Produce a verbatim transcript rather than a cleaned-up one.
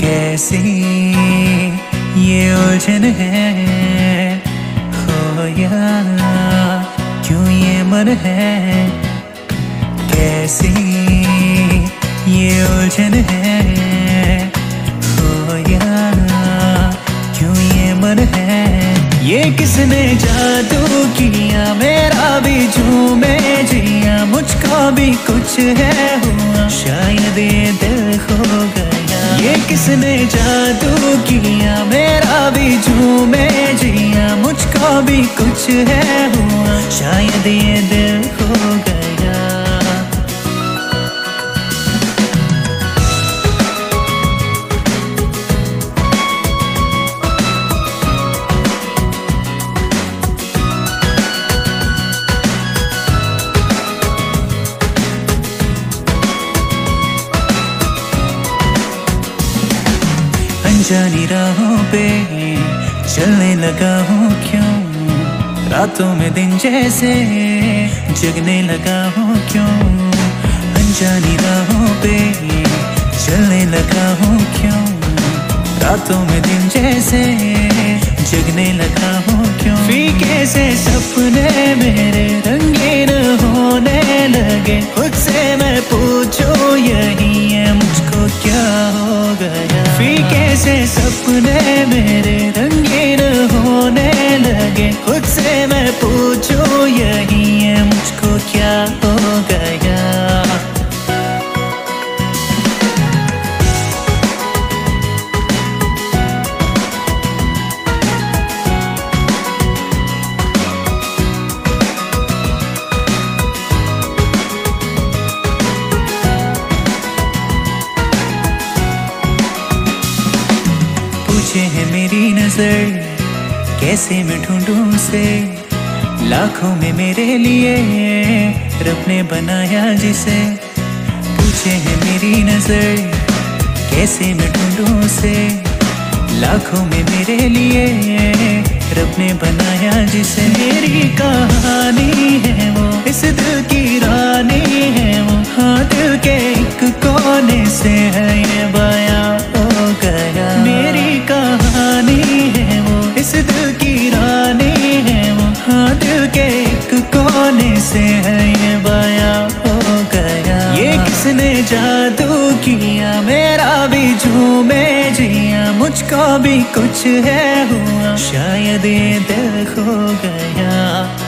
कैसी ये उलझन है, खोया क्यों ये मन है। कैसी ये उलझन है, खोया क्यों ये मन है। ये किसने जादू किया, मेरा भी झूमे जिया, मुझको भी कुछ है हुआ, शायद ये दिल खो गया। ये किसने जादू किया, मेरा भी झूमे जिया, मुझको भी कुछ है हुआ, शायद ये दिल खो गया। अनजानी राहों पे चलने लगा हूँ क्यों, रातों में दिन जैसे जगने लगा हूँ क्यों। अनजानी राहों पे चलने लगा हूँ क्यों, रातों में दिन जैसे जगने लगा हूँ क्यों। फीके से सपने मेरे रंगीन होने लगे, खुद से मैं पूछूं यही है मुझको क्या हो गया। फीके से सपने मेरे रंगीन होने लगे, खुद से मैं पूछूं यही है मुझको क्या हो गया। पूछे है मेरी नजर कैसे मैं ढूंढूं उसे, लाखों में मेरे लिए रब ने बनाया जिसे। पूछे है मेरी नजर कैसे मैं ढूंढूं उसे, लाखों में मेरे लिए रब ने बनाया जिसे। मेरी कहानी है वो, इस दिल की रानी है वो, हाँ दिल के एक कोने से है ये बयां हो गया। मेरी कहानी है वो, इस दिल की रानी है वो, हाँ दिल के एक कोने से है ये बयां हो गया। ये किसने जादू किया, मेरा भी झूमे जिया, मुझको भी कुछ है हुआ, शायद ये दिल खो गया।